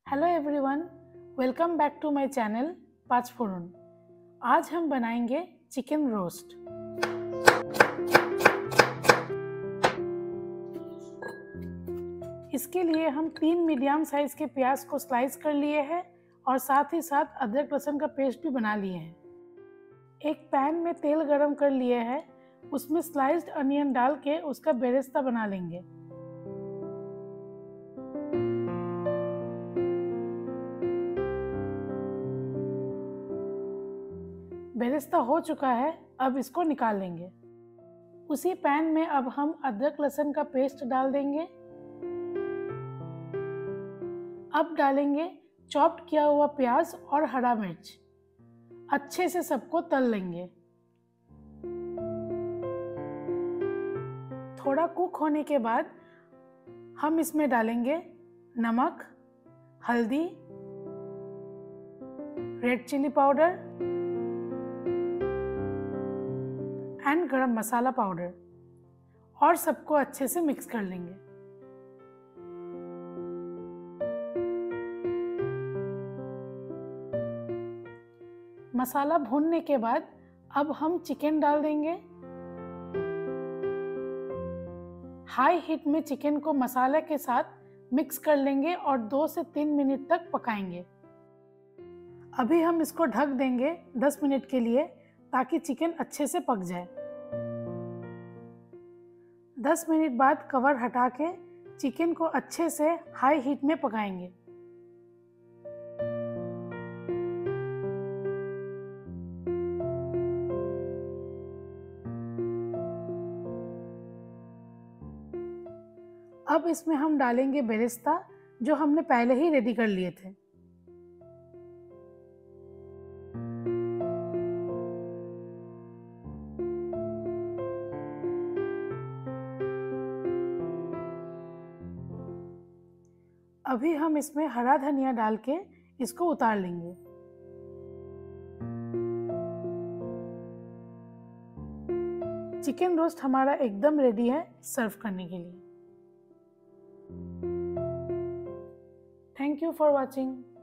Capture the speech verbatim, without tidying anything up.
Hello everyone, welcome back to my channel Panch Phoran. आज हम बनाएंगे चिकन रोस्ट। इसके लिए हम तीन मीडियम साइज के प्याज को स्लाइस कर लिए हैं और साथ ही साथ अदरक लहसुन का पेस्ट भी बना लिए हैं। एक पैन में तेल गरम कर लिए हैं, उसमें स्लाइस्ड अनियन डाल के उसका बेरेस्ता बना लेंगे। बेरेस्ता हो चुका है, अब इसको निकाल लेंगे। उसी पैन में अब हम अदरक लहसुन का पेस्ट डाल देंगे। अब डालेंगे चॉप्ड किया हुआ प्याज और हरा मिर्च। अच्छे से सबको तल लेंगे। थोड़ा कुक होने के बाद हम इसमें डालेंगे नमक, हल्दी, रेड चिली पाउडर एंड गरम मसाला पाउडर और सबको अच्छे से मिक्स कर लेंगे। मसाला भूनने के बाद अब हम चिकन डाल देंगे। हाई हीट में चिकन को मसाले के साथ मिक्स कर लेंगे और दो से तीन मिनट तक पकाएंगे। अभी हम इसको ढक देंगे दस मिनट के लिए ताकि चिकन अच्छे से पक जाए। दस मिनट बाद कवर हटा के चिकन को अच्छे से हाई हीट में पकाएंगे। अब इसमें हम डालेंगे बेरेस्ता जो हमने पहले ही रेडी कर लिए थे। अभी हम इसमें हरा धनिया डाल के इसको उतार लेंगे। चिकन रोस्ट हमारा एकदम रेडी है सर्व करने के लिए। Thank you for watching.